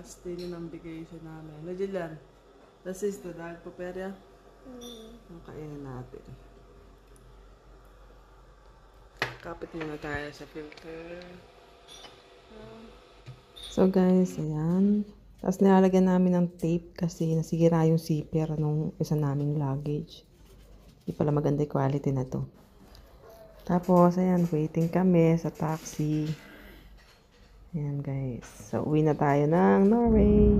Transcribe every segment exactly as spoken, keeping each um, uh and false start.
last day ng vacation namin. Ano dyan? This is the dog paperya. Ang kainin natin. Kapit muna tayo sa filter. So guys, ayan. Tapos nilalagyan namin ng tape kasi nasira yung zipper nung isa naming luggage. Hindi pala maganda yung quality na to. Tapos, ayan, waiting kami sa taxi. Ayan guys. So, uwi na tayo ng Norway.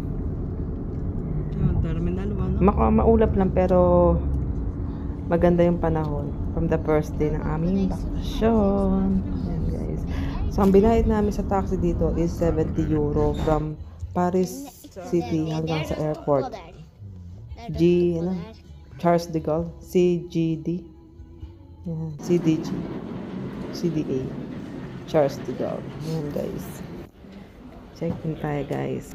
Ayan, terminal one. Maka maulap lang pero maganda yung panahon. From the first day ng aming bakasyon. Ayan guys. So, ang binayad namin sa taxi dito is seventy euro from Paris City hanggang sa airport. G, ano? Charles de Gaulle. C G D. Ayan, C D G. C D A. Charles de Gaulle. Ayan guys. Check in tayo guys.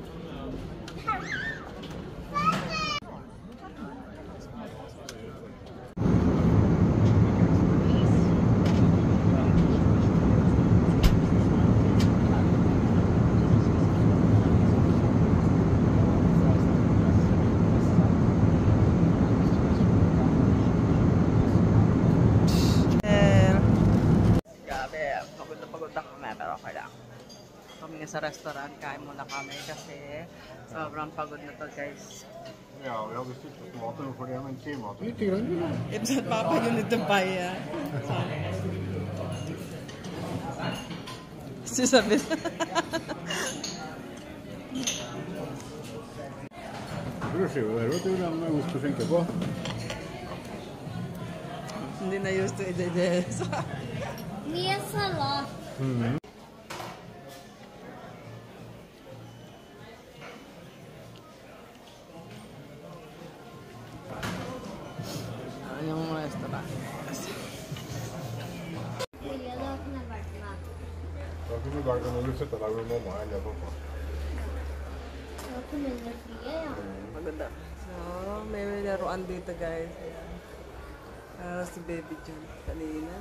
Kami sa restaurant, kain muna kami kasi sobrang pagod na to guys. Ja, vi hade suttit på maten och får det med en till mat. Lite grann ju. It's at Papa you need to buy ya. Susabi. Hur ser det ut? Du lämnar ost och skinka på. Hindi na used to it. Mer sallad. Mm. Yung restaurant. Vill jag öppna varma? Jag kommer bara kunna lyfta där med mamma eller pappa. Jag kommer med fler, ja. Maganda. So, may laruan dito guys. Ayan. Uh, si Baby June kanina.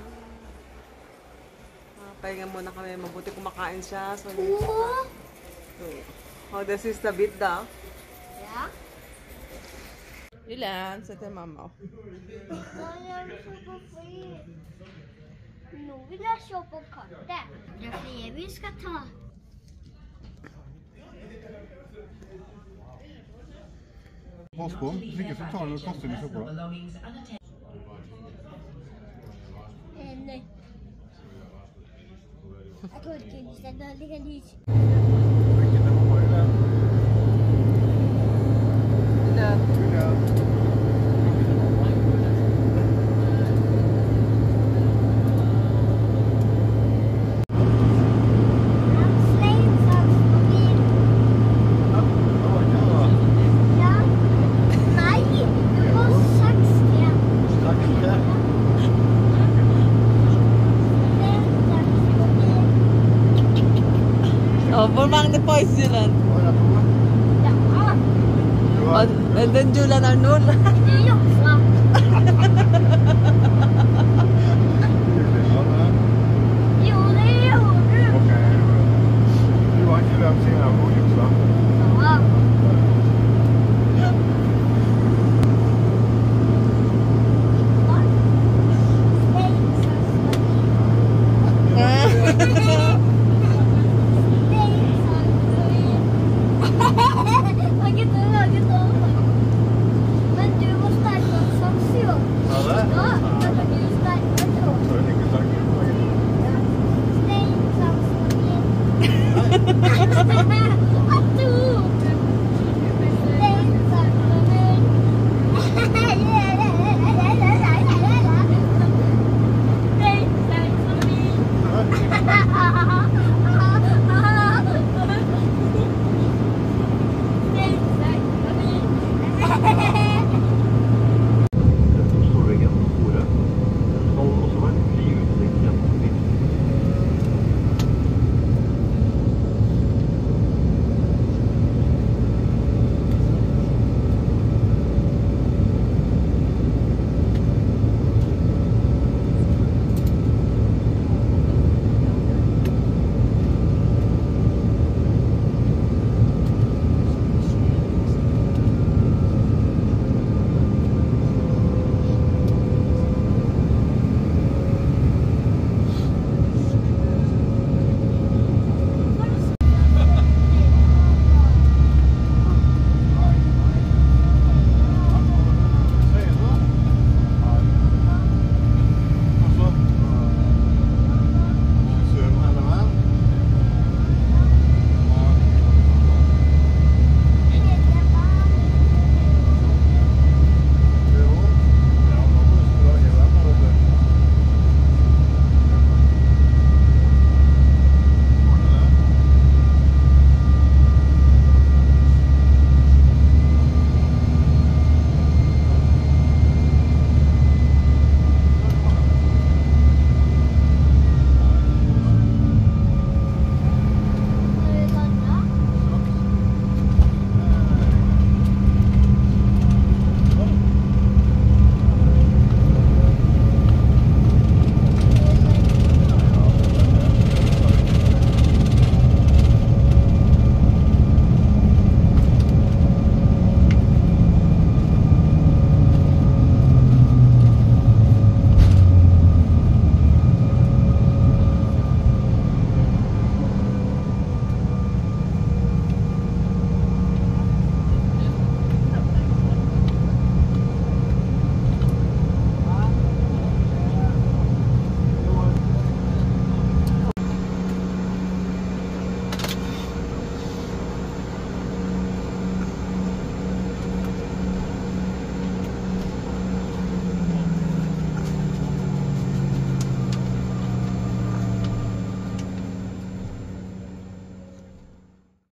Uh, pahinga muna kami. Mabuti kumakain siya. So, Åh! oh, this is the bit daw. Ja. Ilan? Sa til mamma. Jag vill köpa fler. Nu vill jag köpa kartor. Det är fler vi ska ta. Pass på, vilket så tar du och kastar i soporna. Nej. Jag tror inte det är dåliga liv. Vilket är mamma i den? Ilan? Oh, Burmang the Poison. Ja. And then Julian Arnold. Det är Joffa. Jo, det är hon. Okej. Du har inte lämnat sina godis va? Ja. Men du var starkare som så. Eller? Ja, men du är starkare då. Så är det mycket starkare. Stäng,